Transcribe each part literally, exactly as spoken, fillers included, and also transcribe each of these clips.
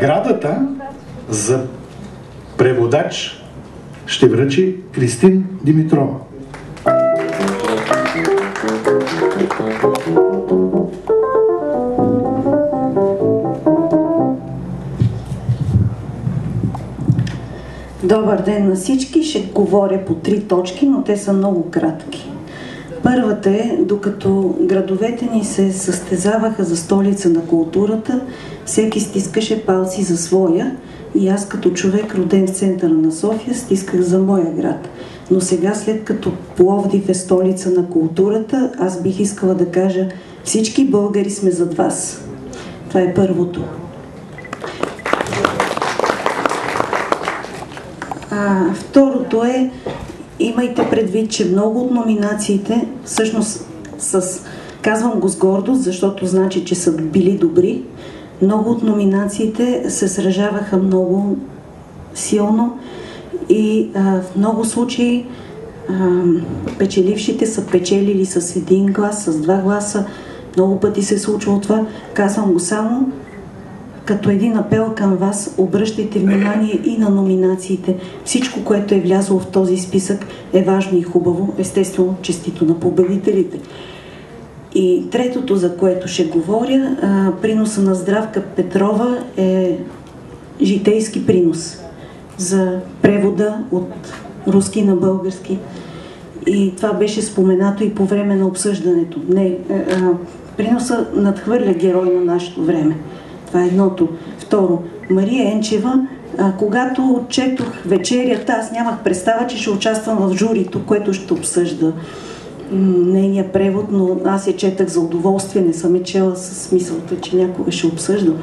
Наградата за преводач ще връчи Кристин Димитрова. Добър ден на всички. Ще говоря по три точки, но те са много кратки. Първата е, докато градовете ни се състезаваха за столица на културата, всеки стискаше палци за своя и аз като човек, роден в центъра на София, стисках за моя град. Но сега, след като Пловдив е столица на културата, аз бих искала да кажа: всички българи сме зад вас. Това е първото. А, второто е, имайте предвид, че много от номинациите, всъщност с, казвам го с гордост, защото значи, че са били добри, много от номинациите се сражаваха много силно и а, в много случаи а, печелившите са печелили с един глас, с два гласа. Много пъти се е случвало това. Казвам го само като един апел към вас: обръщайте внимание и на номинациите. Всичко, което е влязло в този списък, е важно и хубаво. Естествено, честито на победителите. И третото, за което ще говоря, приноса на Здравка Петрова е житейски принос за превода от руски на български. И това беше споменато и по време на обсъждането. Не, приноса надхвърля герой на нашето време. Това е едното. Второ, Мария Енчева, а, когато четох вечерята, аз нямах представа, че ще участвам в журито, което ще обсъжда нейния превод, но аз я четах за удоволствие, не съм я чела с мисълта, че някога ще обсъждам.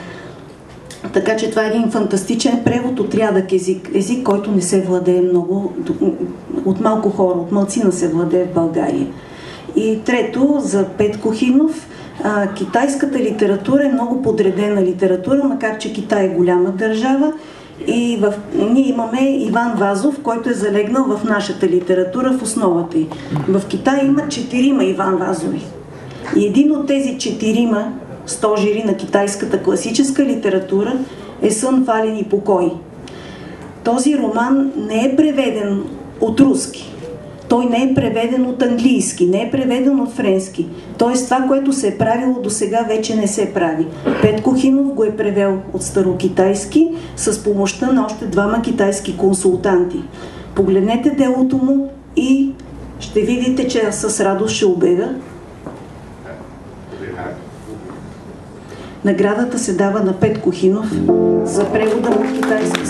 Така че това е един фантастичен превод от рядък език, език, който не се владее много, от малко хора, от малцина се владее в България. И трето, за Петко Хинов. А, китайската литература е много подредена литература, макар че Китай е голяма държава и в... ние имаме Иван Вазов, който е залегнал в нашата литература в основата й. В Китай има четирима Иван Вазови. И един от тези четирима стожери на китайската класическа литература е Сън, вален и покой. Този роман не е преведен от руски. Той не е преведен от английски, не е преведен от френски. Тоест това, което се е правило до сега, вече не се прави. Петко Хинов го е превел от старокитайски с помощта на още двама китайски консултанти. Погледнете делото му и ще видите, че с радост ще обявя. Наградата се дава на Петко Хинов за превода от китайски.